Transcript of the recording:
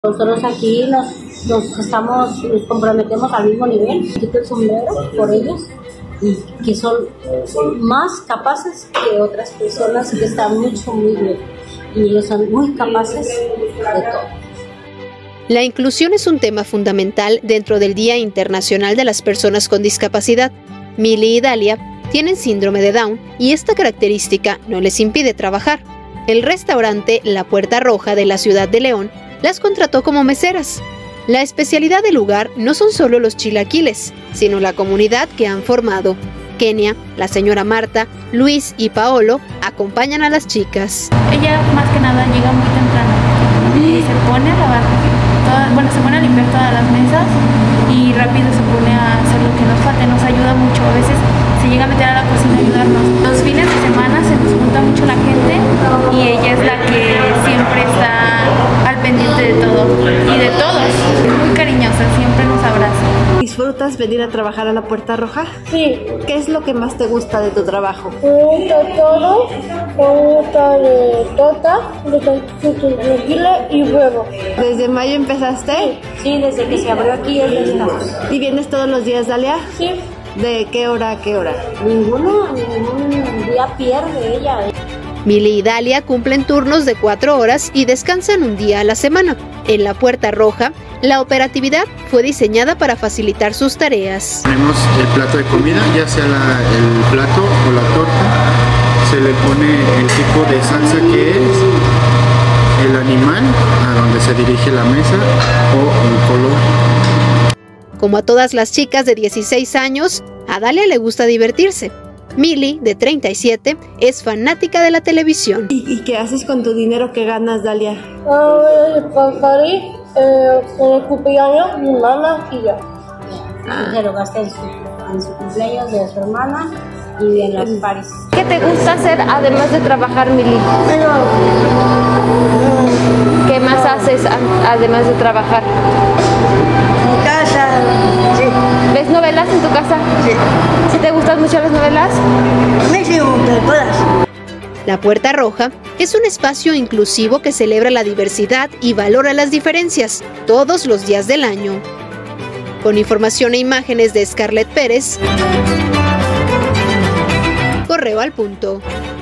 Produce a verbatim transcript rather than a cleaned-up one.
Nosotros aquí nos, nos estamos, nos comprometemos al mismo nivel, quito el sombrero por ellos, y que son más capaces que otras personas que están mucho, muy bien, y ellos son muy capaces de todo. La inclusión es un tema fundamental dentro del Día Internacional de las Personas con Discapacidad. Mili y Dalia tienen síndrome de Down y esta característica no les impide trabajar. El restaurante La Puerta Roja de la ciudad de León las contrató como meseras. La especialidad del lugar no son solo los chilaquiles, sino la comunidad que han formado. Kenia, la señora Marta, Luis y Paolo acompañan a las chicas. Ella más que nada llega muy temprano y se pone a lavar, toda, bueno, se pone a limpiar todas las mesas y rápido se pone a hacer lo que nos falta, nos ayuda mucho. A veces se llega a meter a la cocina a ayudarnos. Los fines de semana se nos junta mucho la gente y ella es la que siempre está al pendiente de todo y de todos. Es muy cariñosa, siempre nos abraza. ¿Disfrutas venir a trabajar a La Puerta Roja? Sí. ¿Qué es lo que más te gusta de tu trabajo? Me gusta todo, me gusta de torta, de tranquila y huevo. ¿Desde mayo empezaste? Sí, desde que se abrió aquí ellos estamos. ¿Y vienes todos los días, Dalia? Sí. ¿De qué hora a qué hora? Ninguno, ningún día pierde ella. Mili y Dalia cumplen turnos de cuatro horas y descansan un día a la semana. En La Puerta Roja, la operatividad fue diseñada para facilitar sus tareas. Ponemos el plato de comida, ya sea la, el plato o la torta, se le pone el tipo de salsa que es, el animal a donde se dirige la mesa o el color. Como a todas las chicas de dieciséis años, a Dalia le gusta divertirse. Mili, de treinta y siete, es fanática de la televisión. ¿Y, y qué haces con tu dinero que ganas, Dalia? Ah, para salir eh, en el cumpleaños mi mamá y yo. Ah. Se lo gasta en su, en su cumpleaños de su hermana y en las paris. ¿Qué te gusta hacer además de trabajar, Mili? ¿Qué más haces además de trabajar? En casa, sí. ¿Ves novelas en tu casa? Sí. ¿Sí te gustan mucho las novelas? Me gusta todas. La Puerta Roja es un espacio inclusivo que celebra la diversidad y valora las diferencias todos los días del año. Con información e imágenes de Scarlett Pérez, Correo al Punto.